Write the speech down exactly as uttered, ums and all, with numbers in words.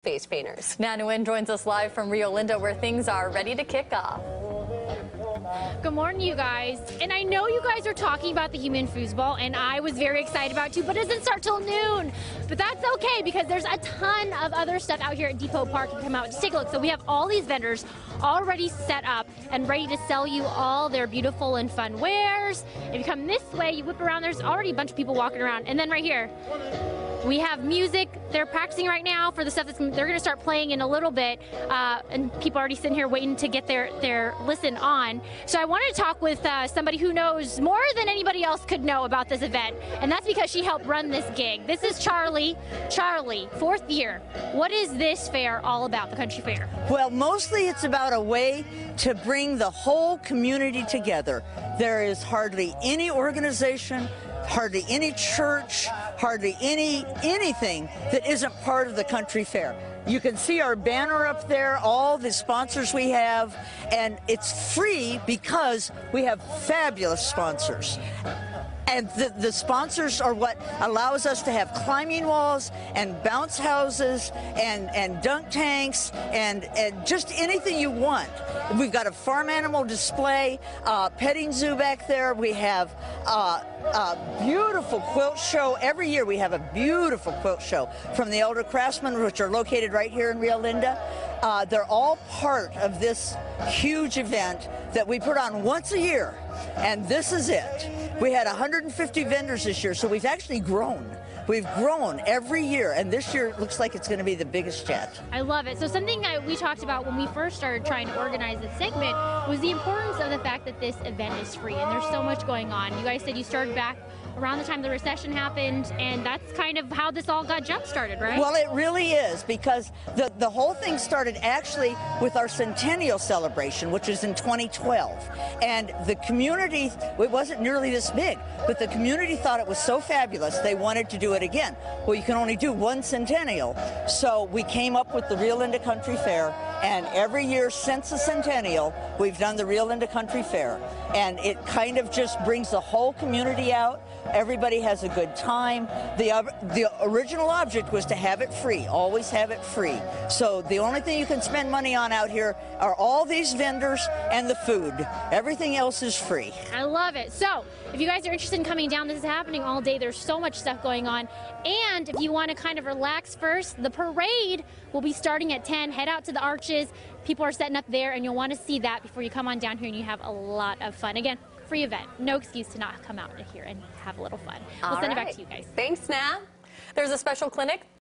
face painters. Na Nguyen joins us live from Rio Linda, where things are ready to kick off. Good morning, you guys. And I know you guys are talking about the Human Foosball, and I was very excited about it too, but it doesn't start till noon. But that's okay, because there's a ton of other stuff out here at Depot Park. You can come out and just take a look. So we have all these vendors already set up and ready to sell you all their beautiful and fun wares. If you come this way, you whip around, there's already a bunch of people walking around. And then right here, we have music. They're practicing right now for the stuff that's they're going to start playing in a little bit, uh, and people are already sitting here waiting to get their their listen on. So I wanted to talk with uh, somebody who knows more than anybody else could know about this event, and that's because she helped run this gig. This is Charlie. Charlie, fourth year. What is this fair all about, the country fair? Well, mostly it's about a way to bring the whole community together. There is hardly any organization, hardly any church, hardly any anything that isn't part of the country fair. You can see our banner up there, all the sponsors we have, and it's free because we have fabulous sponsors. And the, the sponsors are what allows us to have climbing walls and bounce houses and, and dunk tanks and, and just anything you want. We've got a farm animal display, uh, petting zoo back there. We have uh, a beautiful quilt show. Every year we have a beautiful quilt show from the Elder Craftsmen, which are located right here in Rio Linda. Uh, they're all part of this huge event that we put on once a year, and this is it. We had one hundred fifty vendors this year, so we've actually grown. We've grown every year, and this year it looks like it's going to be the biggest yet. I love it. So something that we talked about when we first started trying to organize this segment was the importance of the fact that this event is free, and there's so much going on. You guys said you started back around the time the recession happened, and that's kind of how this all got jump-started, right? Well, it really is, because the, the whole thing started actually with our centennial celebration, which was in twenty twelve. And the community, it wasn't nearly this big, but the community thought it was so fabulous, they wanted to do it again. Well, you can only do one centennial. So we came up with the Rio Linda Country Fair, and every year since the centennial, we've done the Rio Linda Country Fair. And it kind of just brings the whole community out. Everybody has a good time. The, uh, the original object was to have it free, always have it free. So the only thing you can spend money on out here are all these vendors and the food. Everything else is free. I love it. So if you guys are interested in coming down, this is happening all day. There's so much stuff going on. And if you want to kind of relax first, the parade will be starting at ten. Head out to the arches. People are setting up there, and you'll want to see that before you come on down here, and you have a lot of fun. Again, free event. No excuse to not come out here and have a little fun. We'll All send right. it back to you guys. Thanks, Na. There's a special clinic